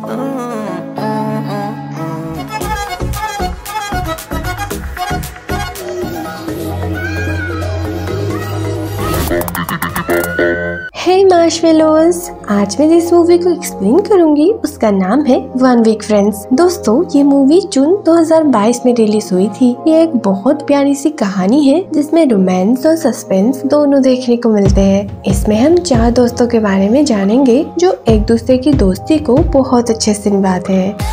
हे marshmallows, आज मैं जिस मूवी को एक्सप्लेन करूंगी उसका नाम है वन वीक फ्रेंड्स। दोस्तों, ये मूवी जून 2022 में रिलीज हुई थी। ये एक बहुत प्यारी सी कहानी है जिसमें रोमांस और सस्पेंस दोनों देखने को मिलते हैं। इसमें हम 4 दोस्तों के बारे में जानेंगे जो एक दूसरे की दोस्ती को बहुत अच्छे से निभाते हैं।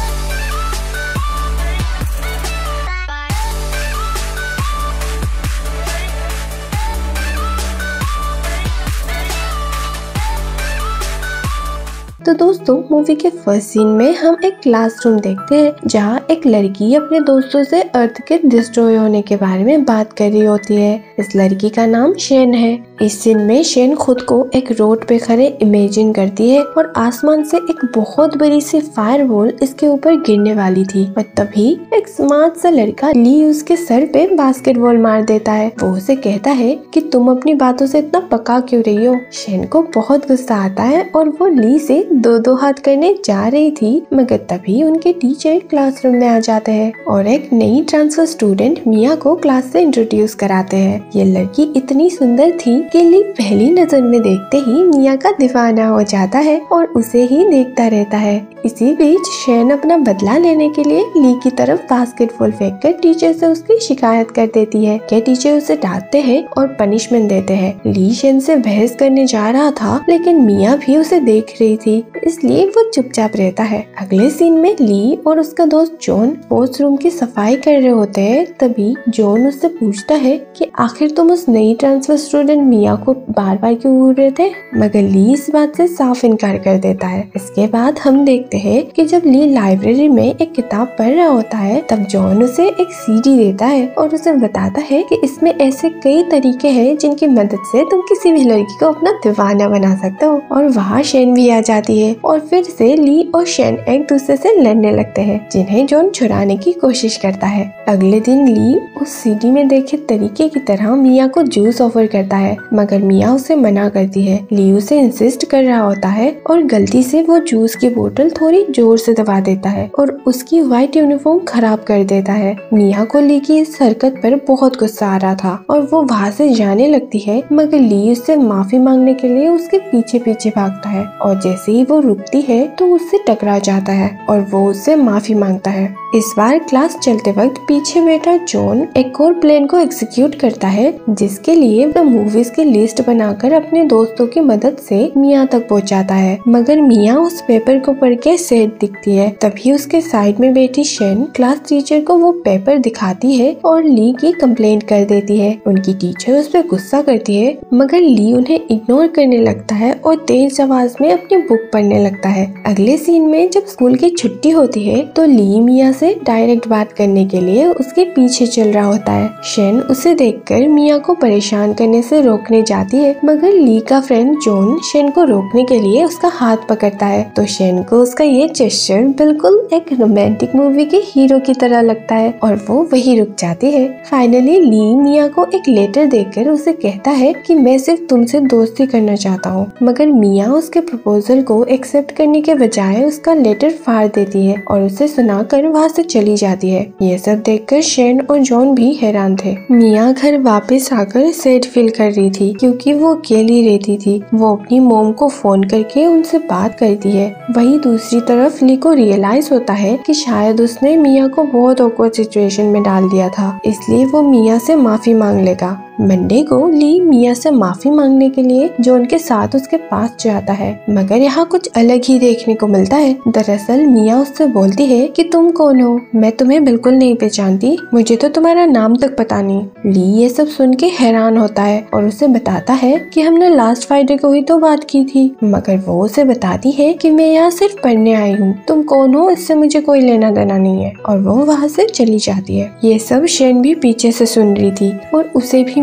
तो दोस्तों, मूवी के फर्स्ट सीन में हम एक क्लासरूम देखते हैं जहाँ एक लड़की अपने दोस्तों से अर्थ के डिस्ट्रॉय होने के बारे में बात कर रही होती है। इस लड़की का नाम शेन है। इस सीन में शेन खुद को एक रोड पे खड़े इमेजिन करती है और आसमान से एक बहुत बड़ी सी फायर बॉल इसके ऊपर गिरने वाली थी और तभी एक स्मार्ट सा लड़का ली उसके सर पे बास्केटबॉल मार देता है। वो उसे कहता है कि तुम अपनी बातों से इतना पका क्यों रही हो। शेन को बहुत गुस्सा आता है और वो ली से 2-2 हाथ करने जा रही थी, मगर तभी उनके टीचर क्लासरूम में आ जाते हैं और एक नई ट्रांसफर स्टूडेंट मिया को क्लास से इंट्रोड्यूस कराते हैं। ये लड़की इतनी सुंदर थी कि ली पहली नजर में देखते ही मिया का दीवाना हो जाता है और उसे ही देखता रहता है। इसी बीच शेन अपना बदला लेने के लिए ली की तरफ बास्केटबॉल फेंककर टीचर से उसकी शिकायत कर देती है कि टीचर उसे डांटते हैं और पनिशमेंट देते हैं। ली शेन से बहस करने जा रहा था, लेकिन मिया भी उसे देख रही थी, इसलिए वो चुपचाप रहता है। अगले सीन में ली और उसका दोस्त जॉन वॉशरूम की सफाई कर रहे होते हैं। तभी जॉन उससे पूछता है कि आखिर तुम उस नई ट्रांसफर स्टूडेंट मिया को बार बार क्यों घूर रहे थे, मगर ली इस बात से साफ इनकार कर देता है। इसके बाद हम देखते हैं कि जब ली लाइब्रेरी में एक किताब पढ़ रहा होता है, तब जॉन उसे एक सीडी देता है और उसे बताता है कि इसमें ऐसे कई तरीके हैं जिनकी मदद से तुम किसी भी लड़की को अपना दीवाना बना सकते हो। और वहाँ शेन भी आ जाती है और फिर से ली और शेन एक दूसरे से लड़ने लगते हैं, जिन्हें जॉन छुड़ाने की कोशिश करता है। अगले दिन ली उस सीडी में देखे तरीके की तरह मिया को जूस ऑफर करता है, मगर मिया उसे मना करती है। ली उसे इंसिस्ट कर रहा होता है और गलती से वो जूस की बोतल थोड़ी जोर से दबा देता है और उसकी व्हाइट यूनिफॉर्म खराब कर देता है। मिया को ली की इस हरकत पर बहुत गुस्सा आ रहा था और वो वहाँ से जाने लगती है, मगर ली उससे माफी मांगने के लिए उसके पीछे पीछे भागता है और जैसे ही वो रुकती है तो उससे टकरा जाता है और वो उससे माफी मांगता है। इस बार क्लास चलते वक्त पीछे बैठा जॉन एक और प्लान को एग्जीक्यूट करता है, जिसके लिए वो मूवीज की लिस्ट बनाकर अपने दोस्तों की मदद से मिया तक पहुंचाता है, मगर मिया उस पेपर को पढ़ के सैड दिखती है। तभी उसके साइड में बैठी शेन क्लास टीचर को वो पेपर दिखाती है और ली की कंप्लेंट कर देती है। उनकी टीचर उस पर गुस्सा करती है, मगर ली उन्हें इग्नोर करने लगता है और तेज आवाज में अपनी बुक पढ़ने लगता है। अगले सीन में जब स्कूल की छुट्टी होती है तो ली मिया से डायरेक्ट बात करने के लिए उसके पीछे चल रहा होता है। शेन उसे देखकर मिया को परेशान करने से रोकने जाती है, मगर ली का फ्रेंड जॉन शेन को रोकने के लिए उसका हाथ पकड़ता है, तो शेन को उसका ये जेस्चर बिल्कुल एक रोमांटिक मूवी के हीरो की तरह लगता है और वो वही रुक जाती है। फाइनली ली मिया को एक लेटर देकर उसे कहता है कि मैं सिर्फ तुमसे दोस्ती करना चाहता हूँ, मगर मिया उसके प्रपोजल को एक्सेप्ट करने के बजाय उसका लेटर फाड़ देती है और उसे सुनाकर वहाँ से चली जाती है। ये सब देखकर शेन और जॉन भी हैरान थे। मिया घर वापस आकर सैड फील कर रही थी क्योंकि वो अकेली रहती थी। वो अपनी मॉम को फोन करके उनसे बात करती है। वहीं दूसरी तरफ ली को रियलाइज होता है कि शायद उसने मिया को बहुत ऑकवर्ड सिचुएशन में डाल दिया था, इसलिए वो मिया से माफी मांग लेगा। मंडे को ली मिया से माफी मांगने के लिए जॉन के साथ उसके पास जाता है, मगर यहाँ कुछ अलग ही देखने को मिलता है। दरअसल मिया उससे बोलती है कि तुम कौन हो, मैं तुम्हें बिल्कुल नहीं पहचानती, मुझे तो तुम्हारा नाम तक पता नहीं। ली ये सब सुन के हैरान होता है और उसे बताता है कि हमने लास्ट फ्राइडे को ही तो बात की थी, मगर वो उसे बताती है कि मैं यहाँ सिर्फ पढ़ने आई हूँ, तुम कौन हो इससे मुझे कोई लेना देना नहीं है, और वो वहाँ से चली जाती है। ये सब शेन भी पीछे से सुन रही थी और उसे भी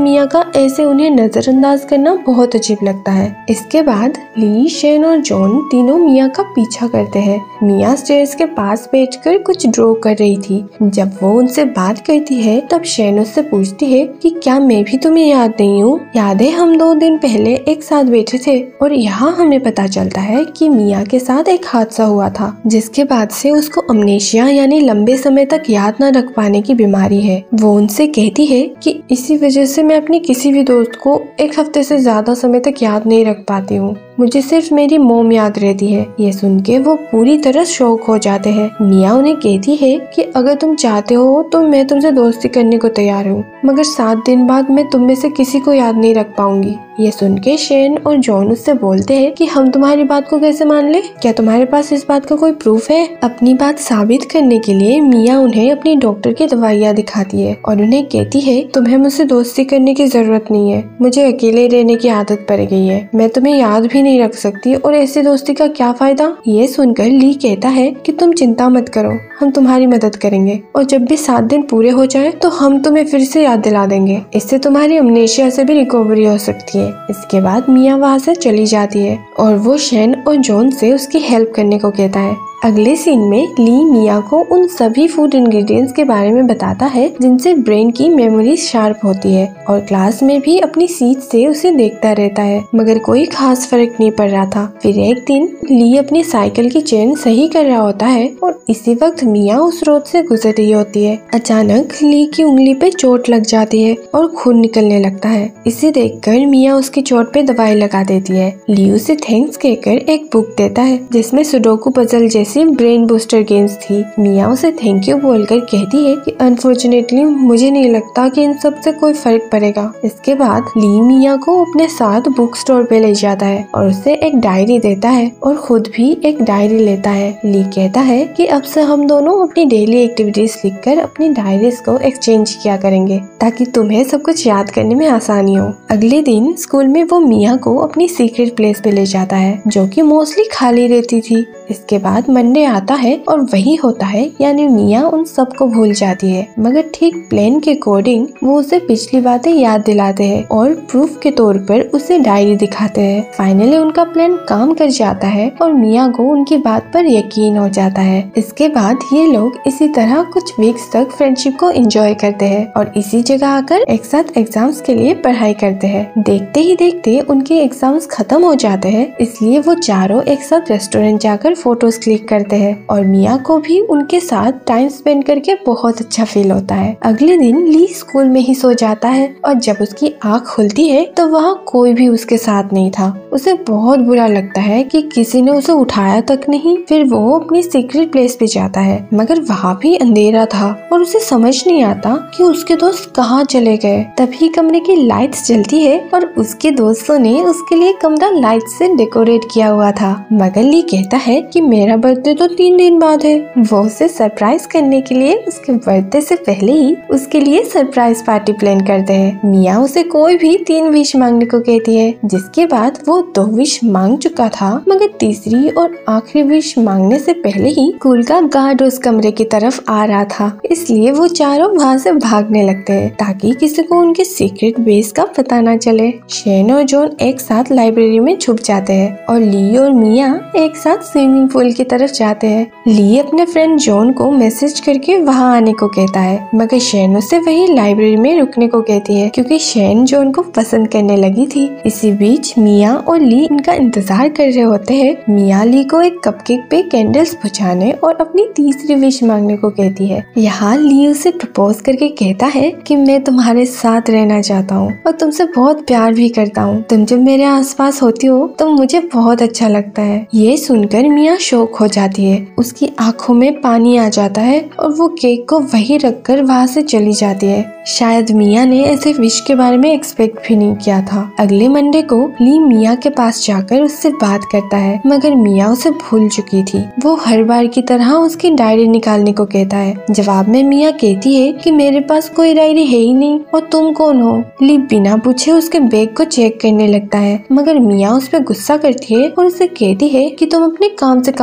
मिया का ऐसे उन्हें नजरअंदाज करना बहुत अजीब लगता है। इसके बाद ली, शेन और जॉन तीनों मिया का पीछा करते हैं। मिया स्टेयर्स के पास बैठकर कुछ ड्रॉ कर रही थी। जब वो उनसे बात करती है तब शेन उससे पूछती है कि क्या मैं भी तुम्हें याद नहीं हूँ? याद है हम 2 दिन पहले एक साथ बैठे थे। और यहाँ हमें पता चलता है कि मिया के साथ एक हादसा हुआ था जिसके बाद से उसको अमनेशिया यानी लंबे समय तक याद न रख पाने की बीमारी है। वो उनसे कहती है कि इसी वजह से मैं अपने किसी भी दोस्त को 1 हफ्ते से ज्यादा समय तक याद नहीं रख पाती हूँ। मुझे सिर्फ मेरी मोम याद रहती है। ये सुन के वो पूरी तरह शॉक हो जाते हैं। मिया उन्हें कहती है कि अगर तुम चाहते हो तो मैं तुमसे दोस्ती करने को तैयार हूँ, मगर 7 दिन बाद मैं तुम में से किसी को याद नहीं रख पाऊंगी। ये सुन के शेन और जॉन उससे बोलते हैं कि हम तुम्हारी बात को कैसे मान ले? क्या तुम्हारे पास इस बात का कोई प्रूफ है? अपनी बात साबित करने के लिए मिया उन्हें अपनी डॉक्टर की दवाइयाँ दिखाती है और उन्हें कहती है तुम्हें मुझसे दोस्ती करने की जरूरत नहीं है, मुझे अकेले रहने की आदत पड़ गई है, मैं तुम्हें याद भी नहीं रख सकती और ऐसी दोस्ती का क्या फायदा? ये सुनकर ली कहता है कि तुम चिंता मत करो, हम तुम्हारी मदद करेंगे और जब भी 7 दिन पूरे हो जाए तो हम तुम्हें फिर से याद दिला देंगे। इससे तुम्हारी अमनेशिया से भी रिकवरी हो सकती है। इसके बाद मिया वहाँ से चली जाती है और वो शेन और जॉन से उसकी हेल्प करने को कहता है। अगले सीन में ली मिया को उन सभी फूड इंग्रेडिएंट्स के बारे में बताता है जिनसे ब्रेन की मेमोरी शार्प होती है और क्लास में भी अपनी सीट से उसे देखता रहता है, मगर कोई खास फर्क नहीं पड़ रहा था। फिर एक दिन ली अपनी साइकिल की चेन सही कर रहा होता है और इसी वक्त मिया उस रोड से गुजर रही होती है। अचानक ली की उंगली पे चोट लग जाती है और खून निकलने लगता है। इसे देखकर मिया उसकी चोट पे दवाई लगा देती है। ली उसे थैंक्स कहकर एक बुक देता है जिसमें सुडोकू पजल जैसी ब्रेन बूस्टर गेम्स थी। मिया उसे थैंक यू बोलकर कहती है कि अनफॉर्चुनेटली मुझे नहीं लगता कि इन सब से कोई फर्क पड़ेगा। इसके बाद ली मिया को अपने साथ बुक स्टोर पे ले जाता है और उसे एक डायरी देता है और खुद भी एक डायरी लेता है। ली कहता है कि अब से हम दोनों अपनी डेली एक्टिविटीज लिखकर अपनी डायरीज को एक्सचेंज किया करेंगे ताकि तुम्हें सब कुछ याद करने में आसानी हो। अगले दिन स्कूल में वो मिया को अपनी सीक्रेट प्लेस पे ले जाता है जो कि मोस्टली खाली रहती थी। इसके बाद मंडे आता है और वही होता है, यानी मिया उन सबको भूल जाती है, मगर ठीक प्लान के अकॉर्डिंग वो उसे पिछली बातें याद दिलाते हैं और प्रूफ के तौर पर उसे डायरी दिखाते हैं। फाइनली उनका प्लान काम कर जाता है और मिया को उनकी बात पर यकीन हो जाता है। इसके बाद ये लोग इसी तरह कुछ वीक्स तक फ्रेंडशिप को एंजॉय करते हैं और इसी जगह आकर एक साथ एग्जाम्स के लिए पढ़ाई करते हैं। देखते ही देखते उनके एग्जाम्स खत्म हो जाते हैं, इसलिए वो चारों एक साथ रेस्टोरेंट जाकर फोटोज क्लिक करते हैं और मिया को भी उनके साथ टाइम स्पेंड करके बहुत अच्छा फील होता है। अगले दिन ली स्कूल में ही सो जाता है और जब उसकी आँख खुलती है तो वहाँ कोई भी उसके साथ नहीं था। उसे बहुत बुरा लगता है कि किसी ने उसे उठाया तक नहीं। फिर वो अपनी सीक्रेट प्लेस पे जाता है, मगर वहाँ भी अंधेरा था और उसे समझ नहीं आता कि उसके दोस्त कहाँ चले गए। तभी कमरे की लाइट्स जलती है और उसके दोस्तों ने उसके लिए कमरा लाइट से डेकोरेट किया हुआ था। मगर ली कहता है कि मेरा बर्थडे तो 3 दिन बाद है। वो उसे सरप्राइज करने के लिए उसके बर्थडे से पहले ही उसके लिए सरप्राइज पार्टी प्लान करते हैं। मिया उसे कोई भी 3 विश मांगने को कहती है, जिसके बाद वो 2 विश मांग चुका था, मगर तीसरी और आखिरी विश मांगने से पहले ही स्कूल का गार्ड उस कमरे की तरफ आ रहा था। इसलिए वो चारों वहाँ से भागने लगते हैं ताकि किसी को उनके सीक्रेट बेस का पता न चले। शेन और जॉन एक साथ लाइब्रेरी में छुप जाते हैं और ली और मिया एक साथ स्विमिंग पूल की तरफ जाते हैं। ली अपने फ्रेंड जॉन को मैसेज करके वहाँ आने को कहता है, मगर शेन उसे वही लाइब्रेरी में रुकने को कहती है क्योंकि शेन जॉन को पसंद करने लगी थी। इसी बीच मिया और ली इनका इंतजार कर रहे होते हैं। मिया ली को एक कपकेक पे कैंडल्स बुझाने और अपनी तीसरी विश मांगने को कहती है। यहाँ ली उसे प्रपोज करके कहता है कि मैं तुम्हारे साथ रहना चाहता हूँ और तुमसे बहुत प्यार भी करता हूँ। तुम जब मेरे आसपास होती हो तो मुझे बहुत अच्छा लगता है। ये सुनकर मिया शॉक हो जाती है, उसकी आंखों में पानी आ जाता है और वो केक को वहीं रखकर वहाँ से चली जाती है। शायद मिया ने ऐसे विश के बारे में एक्सपेक्ट भी नहीं किया था। अगले मंडे को ली मिया के पास जाकर उससे बात करता है, मगर मिया उसे भूल चुकी थी। वो हर बार की तरह उसकी डायरी निकालने को कहता है। जवाब में मिया कहती है कि मेरे पास कोई डायरी है ही नहीं और तुम कौन हो। ली बिना पूछे उसके बैग को चेक करने लगता है, मगर मिया उस पर गुस्सा करती है और उसे कहती है कि तुम अपने काम से काम रखो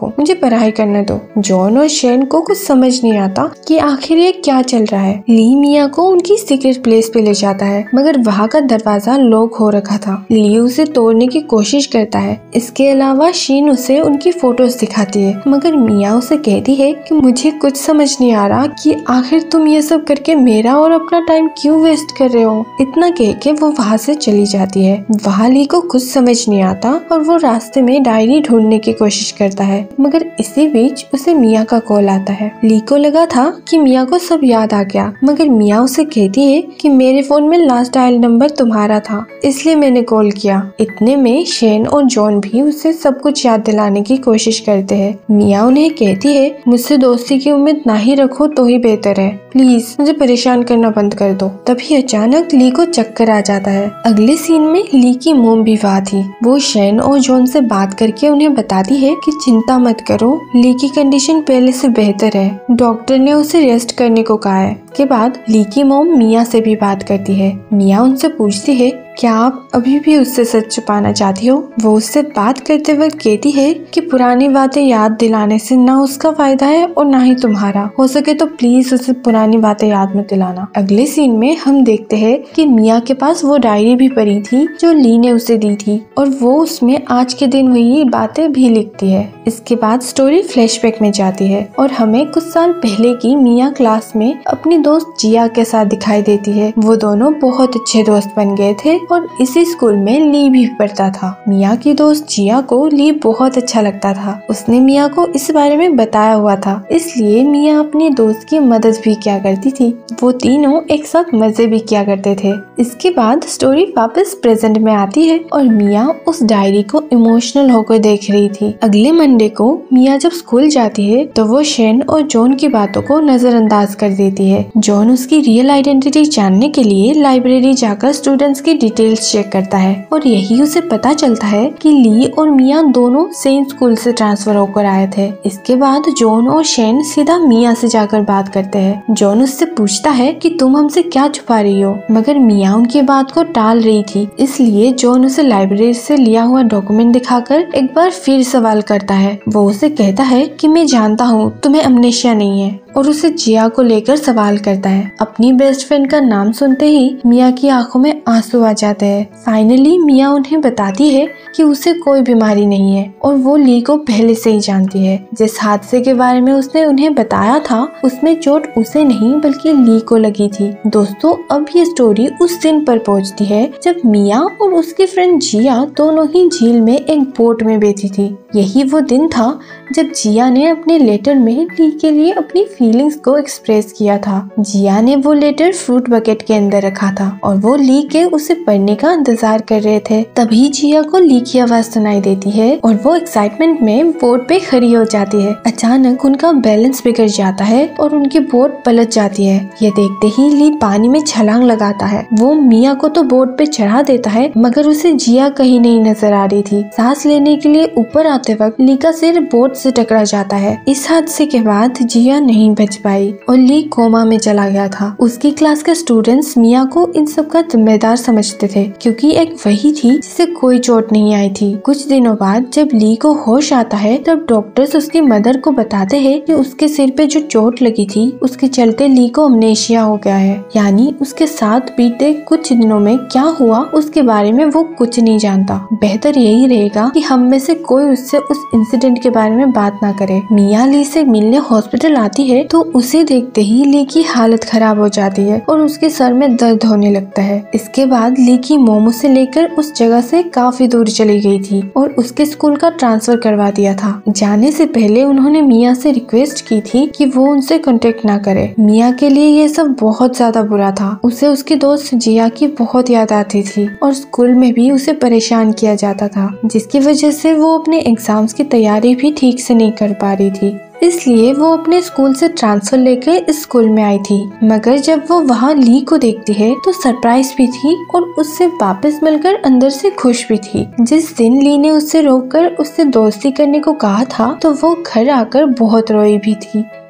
रखो, मुझे पढ़ाई करने दो। जॉन और शेन को कुछ समझ नहीं आता कि आखिर ये क्या चल रहा है। ली मिया को उनकी सीक्रेट प्लेस पे ले जाता है, मगर वहाँ का दरवाजा लॉक हो रखा था। ली उसे तोड़ने की कोशिश करता है। इसके अलावा शीन उसे उनकी फोटोज दिखाती है, मगर मिया उसे कहती है कि मुझे कुछ समझ नहीं आ रहा कि आखिर तुम ये सब करके मेरा और अपना टाइम क्यों वेस्ट कर रहे हो। इतना कह के वो वहाँ से चली जाती है। वहाँ ली को कुछ समझ नहीं आता और वो रास्ते में डायरी ढूंढने की कोशिश करता है, मगर इसी बीच उसे मिया का कॉल आता है। ली को लगा था कि मिया को सब याद आ गया, मगर मिया उसे कहती है कि मेरे फोन में लास्ट डायल नंबर तुम्हारा था, इसलिए मैंने कॉल किया। इतने में शेन और जॉन भी उसे सब कुछ याद दिलाने की कोशिश करते हैं। मिया उन्हें कहती है मुझसे दोस्ती की उम्मीद ना ही रखो तो ही बेहतर है, प्लीज मुझे परेशान करना बंद कर दो। तभी अचानक ली को चक्कर आ जाता है। अगले सीन में ली की मोम भी वहाँ थी। वो शेन और जॉन से बात करके उन्हें बताती है कि चिंता मत करो, ली की कंडीशन पहले से बेहतर है, डॉक्टर ने उसे रेस्ट करने को कहा है। के बाद ली की मोम मिया से भी बात करती है। मिया उनसे पूछती है क्या आप अभी भी उससे सच छुपाना चाहती हो। वो उससे बात करते वक्त कहती है कि पुरानी बातें याद दिलाने से ना उसका फायदा है और ना ही तुम्हारा, हो सके तो प्लीज उसे पुरानी बातें याद मत दिलाना। अगले सीन में हम देखते हैं कि मिया के पास वो डायरी भी पड़ी थी जो ली ने उसे दी थी, और वो उसमें आज के दिन हुई बातें भी लिखती है। इसके बाद स्टोरी फ्लैशबैक में जाती है और हमें कुछ साल पहले की मिया क्लास में अपनी दोस्त जिया के साथ दिखाई देती है। वो दोनों बहुत अच्छे दोस्त बन गए थे और इसी स्कूल में ली भी पढ़ता था। मिया की दोस्त जिया को ली बहुत अच्छा लगता था। उसने मिया को इस बारे में बताया हुआ था, इसलिए मिया अपनी दोस्त की मदद भी किया करती थी। वो तीनों एक साथ मजे भी किया करते थे। इसके बाद स्टोरी वापस प्रेजेंट में आती है और मिया उस डायरी को इमोशनल होकर देख रही थी। अगले मंडे को मिया जब स्कूल जाती है तो वो शेन और जॉन की बातों को नजरअंदाज कर देती है। जॉन उसकी रियल आइडेंटिटी जानने के लिए लाइब्रेरी जाकर स्टूडेंट्स की डिटेल्स चेक करता है और यही उसे पता चलता है कि ली और मिया दोनों सेम स्कूल से ट्रांसफर होकर आए थे। इसके बाद जॉन और शेन सीधा मिया से जाकर बात करते हैं। जॉन उससे पूछता है कि तुम हमसे क्या छुपा रही हो, मगर मिया उनकी बात को टाल रही थी। इसलिए जॉन उसे लाइब्रेरी से लिया हुआ डॉक्यूमेंट दिखाकर एक बार फिर सवाल करता है। वो उसे कहता है कि मैं जानता हूँ तुम्हें अमनेशिया नहीं है, और उसे जिया को लेकर सवाल करता है। अपनी बेस्ट फ्रेंड का नाम सुनते ही मिया की आंखों में आंसू आ जाते हैं। फाइनली मिया उन्हें बताती है कि उसे कोई बीमारी नहीं है और वो ली को पहले से ही जानती है। जिस हादसे के बारे में उसने उन्हें बताया था उसमें चोट उसे नहीं बल्कि ली को लगी थी। दोस्तों, अब ये स्टोरी उस दिन पर पहुंचती है जब मिया और उसकी फ्रेंड जिया दोनों ही झील में एक बोट में बैठी थी। यही वो दिन था जब जिया ने अपने लेटर में ली के लिए अपनी फीलिंग्स को एक्सप्रेस किया था। जिया ने वो लेटर फ्रूट बकेट के अंदर रखा था और वो ली के उसे पढ़ने का इंतजार कर रहे थे। तभी जिया को ली की आवाज सुनाई देती है और वो एक्साइटमेंट में बोट पे खड़ी हो जाती है। अचानक उनका बैलेंस बिगड़ जाता है और उनकी बोट पलट जाती है। ये देखते ही ली पानी में छलांग लगाता है। वो मिया को तो बोट पे चढ़ा देता है, मगर उसे जिया कहीं नहीं नजर आ रही थी। सांस लेने के लिए ऊपर आते वक्त ली का सिर बोट से टकरा जाता है। इस हादसे के बाद जिया नहीं बच पाई और ली कोमा में चला गया था। उसकी क्लास के स्टूडेंट्स मिया को इन सब का जिम्मेदार समझते थे, क्योंकि एक वही थी जिसे कोई चोट नहीं आई थी। कुछ दिनों बाद जब ली को होश आता है तब डॉक्टर्स उसकी मदर को बताते हैं कि उसके सिर पे जो चोट लगी थी उसके चलते ली को अमनेशिया हो गया है, यानी उसके साथ बीते कुछ दिनों में क्या हुआ उसके बारे में वो कुछ नहीं जानता। बेहतर यही रहेगा कि हम में से कोई उससे उस इंसिडेंट के बारे में बात ना करे। मिया ली से मिलने हॉस्पिटल आती है तो उसे देखते ही ली की हालत खराब हो जाती है और उसके सर में दर्द होने लगता है। इसके बाद ली की मोमो से लेकर उस जगह से काफी दूर चली गई थी और उसके स्कूल का ट्रांसफर करवा दिया था। जाने से पहले उन्होंने मिया से रिक्वेस्ट की थी कि वो उनसे कांटेक्ट ना करे। मिया के लिए ये सब बहुत ज्यादा बुरा था। उसे उसकी दोस्त जिया की बहुत याद आती थी और स्कूल में भी उसे परेशान किया जाता था, जिसकी वजह से वो अपने एग्जाम्स की तैयारी भी ठीक से नहीं कर पा रही थी। इसलिए वो अपने स्कूल से ट्रांसफर लेकर इस स्कूल में आई थी। मगर जब वो वहाँ ली को देखती है तो सरप्राइज भी थी और उससे वापस मिलकर अंदर से खुश भी थी। जिस दिन ली ने उससे रोककर उससे दोस्ती करने को कहा था तो वो घर आकर बहुत रोई भी थी।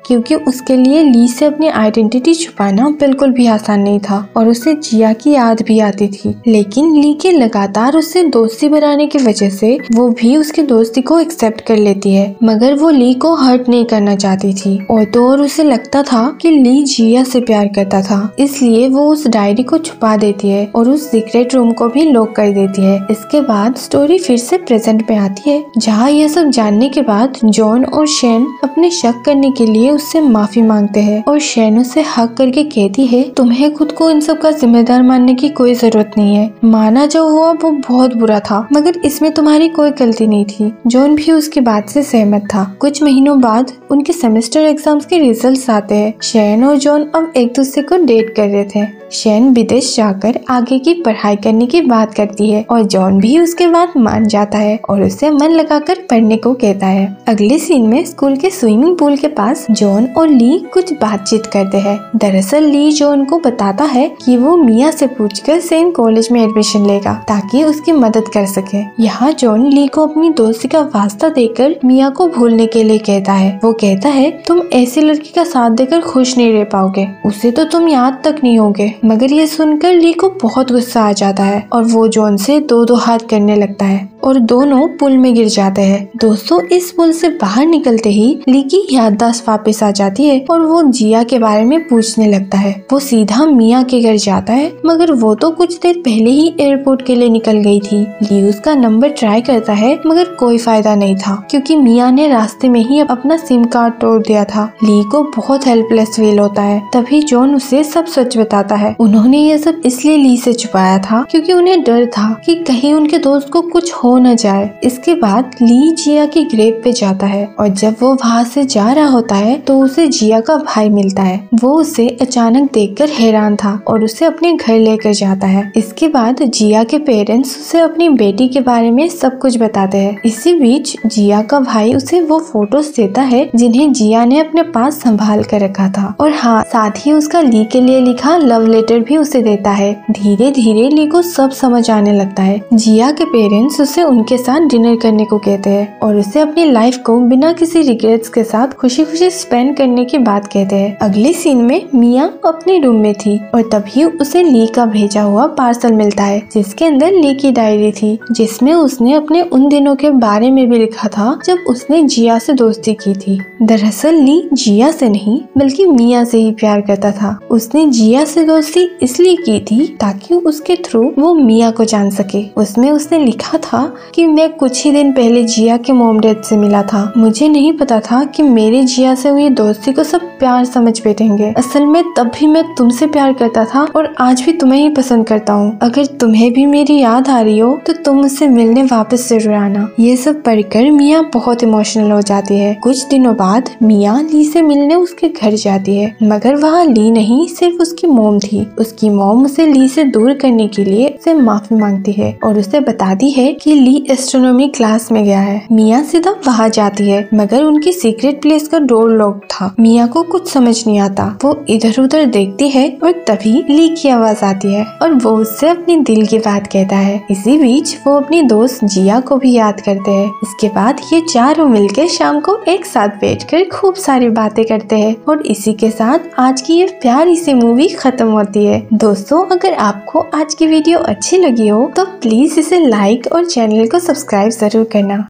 क्योंकि उसके लिए ली से अपनी आइडेंटिटी छुपाना बिल्कुल भी आसान नहीं था और उसे जिया की याद भी आती थी। लेकिन ली के लगातार उससे दोस्ती बनाने की वजह से वो भी उसकी दोस्ती को एक्सेप्ट कर लेती है, मगर वो ली को हर्ट नहीं करना चाहती थी। और तो और उसे लगता था कि ली जिया से प्यार करता था, इसलिए वो उस डायरी को छुपा देती है और उस सीक्रेट रूम को भी लॉक कर देती है। इसके बाद स्टोरी फिर से प्रेजेंट में आती है, जहाँ यह सब जानने के बाद जॉन और शेन अपने शक करने के लिए उससे माफी मांगते हैं और शेन उसे हक करके कहती है, तुम्हें खुद को इन सब का जिम्मेदार मानने की कोई जरूरत नहीं है। माना जो हुआ वो बहुत बुरा था, मगर इसमें तुम्हारी कोई गलती नहीं थी। जॉन भी उसकी बात से सहमत था। कुछ महीनों बाद उनके सेमेस्टर एग्जाम्स के रिजल्ट्स आते हैं। शेन और जॉन अब एक दूसरे को डेट कर रहे थे। शेन विदेश जाकर आगे की पढ़ाई करने की बात करती है और जॉन भी उसके बाद मान जाता है और उसे मन लगाकर पढ़ने को कहता है। अगले सीन में स्कूल के स्विमिंग पूल के पास जॉन और ली कुछ बातचीत करते हैं। दरअसल ली जॉन को बताता है कि वो मिया से पूछकर सेम कॉलेज में एडमिशन लेगा ताकि उसकी मदद कर सके। यहाँ जॉन ली को अपनी दोस्ती का वास्ता देकर मिया को भूलने के लिए कहता है। वो कहता है, तुम ऐसी लड़की का साथ देकर खुश नहीं रह पाओगे, उसे तो तुम याद तक नहीं होगे। मगर ये सुनकर ली को बहुत गुस्सा आ जाता है और वो जॉन से दो हाथ करने लगता है और दोनों पुल में गिर जाते हैं। दोस्तों, इस पुल से बाहर निकलते ही ली की याददाश्त वापस आ जाती है और वो जिया के बारे में पूछने लगता है। वो सीधा मिया के घर जाता है, मगर वो तो कुछ देर पहले ही एयरपोर्ट के लिए निकल गई थी। ली उसका नंबर ट्राई करता है, मगर कोई फायदा नहीं था क्योंकि मिया ने रास्ते में ही अपना सिम कार्ड तोड़ दिया था। ली को बहुत हेल्पलेस फील होता है। तभी जॉन उसे सब सच बताता है। उन्होंने ये सब इसलिए ली से छुपाया था क्योंकि उन्हें डर था कि कहीं उनके दोस्त को कुछ हो न जाए। इसके बाद ली जिया की ग्रेव पे जाता है और जब वो वहाँ से जा रहा होता है तो उसे जिया का भाई मिलता है। वो उसे अचानक देखकर हैरान था और उसे अपने घर लेकर जाता है। इसके बाद जिया के पेरेंट्स उसे अपनी बेटी के बारे में सब कुछ बताते हैं। इसी बीच जिया का भाई उसे वो फोटोज देता है जिन्हें जिया ने अपने पास संभाल कर रखा था और हाँ, साथ ही उसका ली के लिए लिखा लव लेटर भी उसे देता है। धीरे धीरे ली को सब समझ आने लगता है। जिया के पेरेंट्स उसे उनके साथ डिनर करने को कहते हैं और उसे अपनी लाइफ को बिना किसी रिग्रेट्स के साथ खुशी खुशी स्पेंड करने की बात कहते हैं। अगले सीन में मिया अपने रूम में थी और तभी उसे ली का भेजा हुआ पार्सल मिलता है जिसके अंदर ली की डायरी थी, जिसमें उसने अपने उन दिनों के बारे में भी लिखा था जब उसने जिया से दोस्ती की थी। दरअसल ली जिया से नहीं बल्कि मिया से ही प्यार करता था। उसने जिया से दोस्ती इसलिए की थी ताकि उसके थ्रू वो मिया को जान सके। उसमें उसने लिखा था कि मैं कुछ ही दिन पहले जिया के मॉम डैड से मिला था। मुझे नहीं पता था कि मेरे जिया से हुई दोस्ती को सब प्यार समझ बैठेंगे। असल में तब भी मैं तुमसे प्यार करता था और आज भी तुम्हें ही पसंद करता हूँ। अगर तुम्हें भी मेरी याद आ रही हो तो तुम मुझसे मिलने वापस जरूर आना। ये सब पढ़कर मिया बहुत इमोशनल हो जाती है। कुछ दिनों बाद मिया ली से मिलने उसके घर जाती है, मगर वहाँ ली नहीं, सिर्फ उसकी मॉम थी। उसकी मॉम उसे ली से दूर करने के लिए उसे माफी मांगती है और उसे बताती है कि ली एस्ट्रोनॉमी क्लास में गया है। मिया सीधा वहाँ जाती है, मगर उनकी सीक्रेट प्लेस का डोर लॉक था। मिया को कुछ समझ नहीं आता। वो इधर उधर देखती है और तभी ली की आवाज आती है और वो उससे अपनी दिल की बात कहता है। इसी बीच वो अपनी दोस्त जिया को भी याद करते हैं। इसके बाद ये चारों मिलकर शाम को एक साथ बैठकर खूब सारी बातें करते हैं और इसी के साथ आज की ये प्यारी सी मूवी खत्म होती है। दोस्तों, अगर आपको आज की वीडियो अच्छी लगी हो तो प्लीज इसे लाइक और चैनल को सब्सक्राइब जरूर करना।